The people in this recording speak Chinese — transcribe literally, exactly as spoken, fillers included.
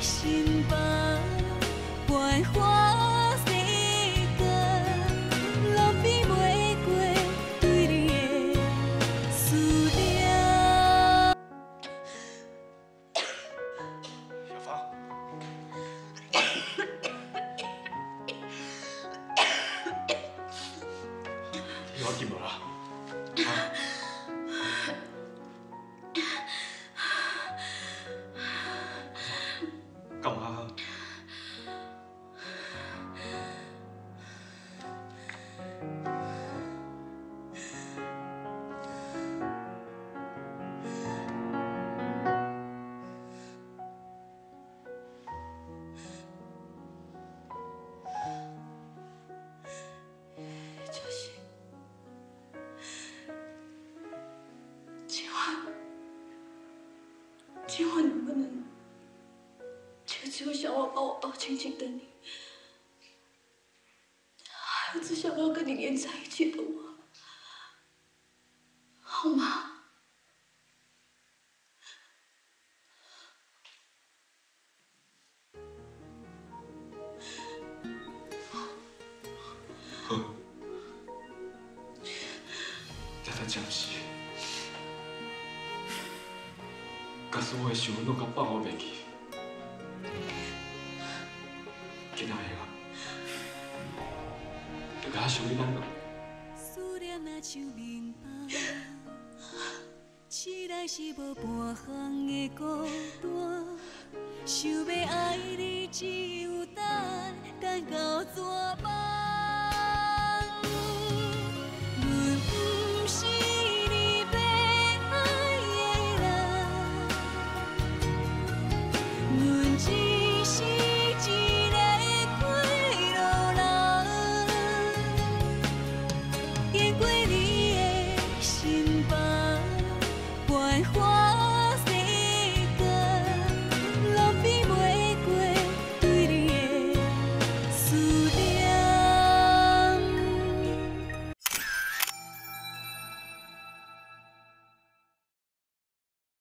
心房，繁华世间，拢比袂过对你的思念。 小芳，你要紧无啦？啊？干嘛？ 就是今晚，今晚能不能求求小我把我抱紧紧的你，还有只想要跟你黏在一起的我，好吗？ 好，才才暂时，甲所有的想法拢甲放我袂记。今仔日啊，就甲我想起咱两个。 思念若像棉花，痴来是无半项的孤单，想要爱你只有等，等到绝。